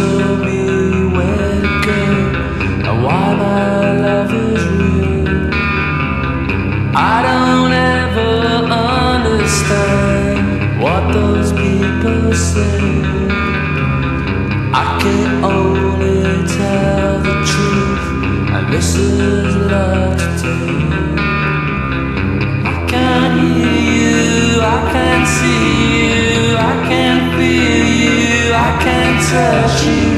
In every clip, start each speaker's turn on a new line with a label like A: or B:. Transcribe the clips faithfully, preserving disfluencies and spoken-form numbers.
A: told me where to go and why my love is real. I don't ever understand what those people say. I can only tell the truth, and this is love today. I can't hear you, I can't see you, I can't feel you, I can't touch you.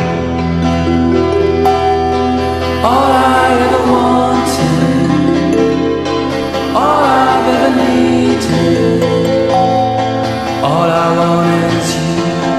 A: All I ever wanted, all I've ever needed, all I want is you.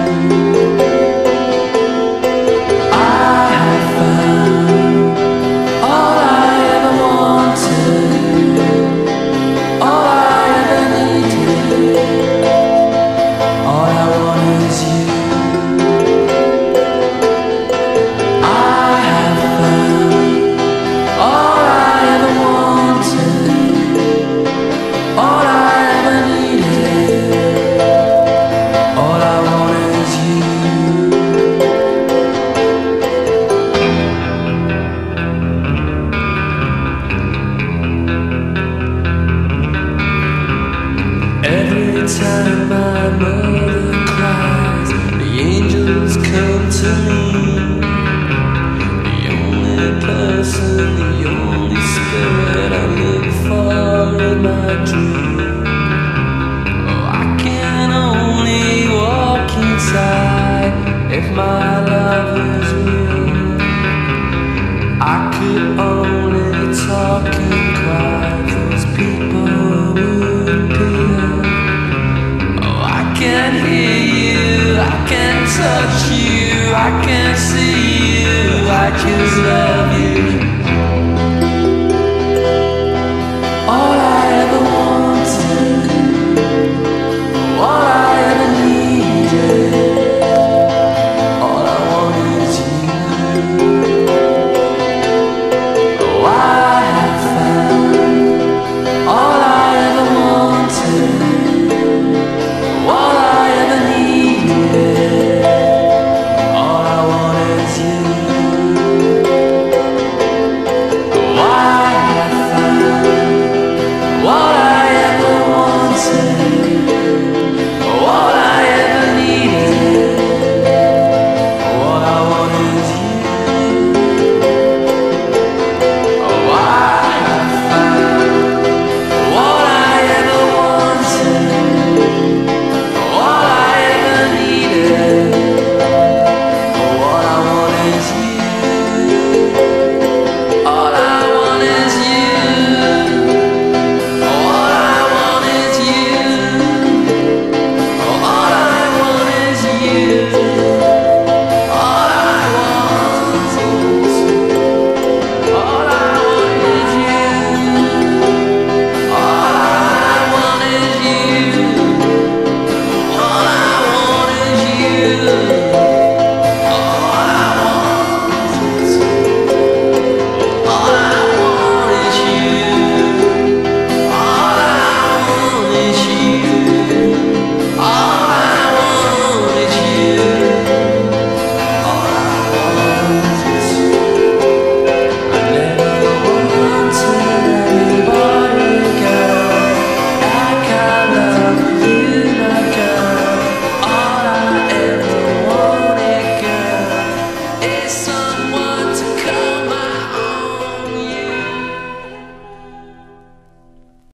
A: Every time my mother cries, the angels come to me. The only person, the only spirit I live for in my dream. Oh, I can only walk inside if my love is real. I could only talk and cry, those people would appear. I can't hear you, I can't touch you, I can't see you, I just love you. All I ever wanted, all I ever needed, all I want is you. Oh, I have found all I ever wanted, all I ever needed, all I want is you. Oh, I have found what I ever wanted, all I ever needed, all I want is you. Oh, I have found what I ever wanted, all I ever needed, all I want is you. All I want is you. All I want is you. All I want is you. All I want is you. All I want is you. All I want is you. All I want is you. All I want is you. All I want is you. All I want is you. All I want is you. All I want is you. I never wanted anybody, girl, like I love you, my girl. All I ever wanted, girl, is some